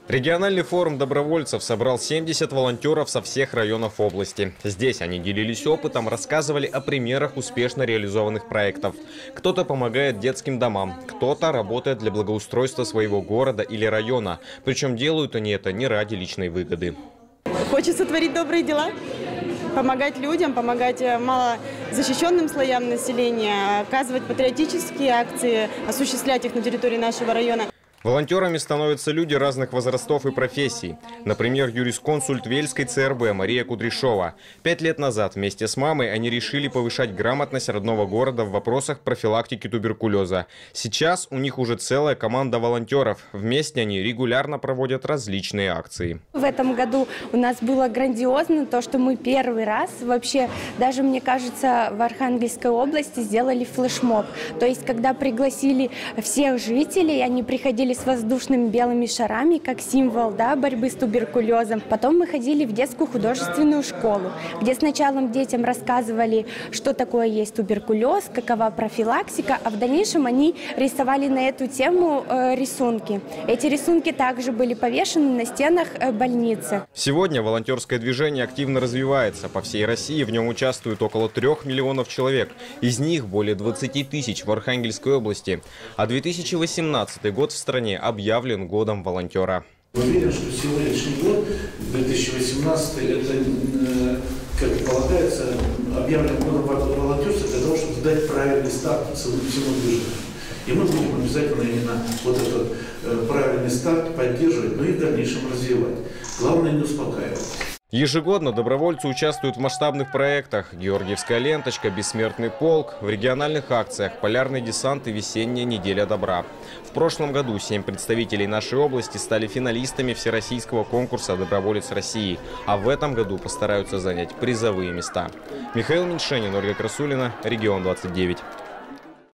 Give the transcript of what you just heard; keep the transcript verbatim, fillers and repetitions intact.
Региональный форум добровольцев собрал семьдесят волонтеров со всех районов области. Здесь они делились опытом, рассказывали о примерах успешно реализованных проектов. Кто-то помогает детским домам, кто-то работает для благоустройства своего города или района. Причем делают они это не ради личной выгоды. Хочется творить добрые дела, помогать людям, помогать малозащищенным слоям населения, оказывать патриотические акции, осуществлять их на территории нашего района. Волонтерами становятся люди разных возрастов и профессий. Например, юрисконсульт Вельской ЦРБ Мария Кудряшова. Пять лет назад вместе с мамой они решили повышать грамотность родного города в вопросах профилактики туберкулеза. Сейчас у них уже целая команда волонтеров. Вместе они регулярно проводят различные акции. В этом году у нас было грандиозно то, что мы первый раз вообще, даже мне кажется, в Архангельской области сделали флешмоб. То есть, когда пригласили всех жителей, они приходили с воздушными белыми шарами, как символ, да, борьбы с туберкулезом. Потом мы ходили в детскую художественную школу, где сначала детям рассказывали, что такое есть туберкулез, какова профилактика, а в дальнейшем они рисовали на эту тему э, рисунки. Эти рисунки также были повешены на стенах э, больницы. Сегодня волонтерское движение активно развивается. По всей России в нем участвуют около трех миллионов человек. Из них более двадцати тысяч в Архангельской области. А две тысячи восемнадцатый год в стране объявлен годом волонтера. Уверен, что сегодняшний год, две тысячи восемнадцатый, это, как полагается, объявлен годом волонтерства для того, чтобы дать правильный старт всему движению. И мы будем обязательно именно вот этот правильный старт поддерживать, но и в дальнейшем развивать. Главное не успокаивать. Ежегодно добровольцы участвуют в масштабных проектах: Георгиевская ленточка, Бессмертный полк, в региональных акциях Полярный десант и Весенняя неделя добра. В прошлом году семь представителей нашей области стали финалистами Всероссийского конкурса «Доброволец России», а в этом году постараются занять призовые места. Михаил Меньшенин, Ольга Красулина, Регион двадцать девять.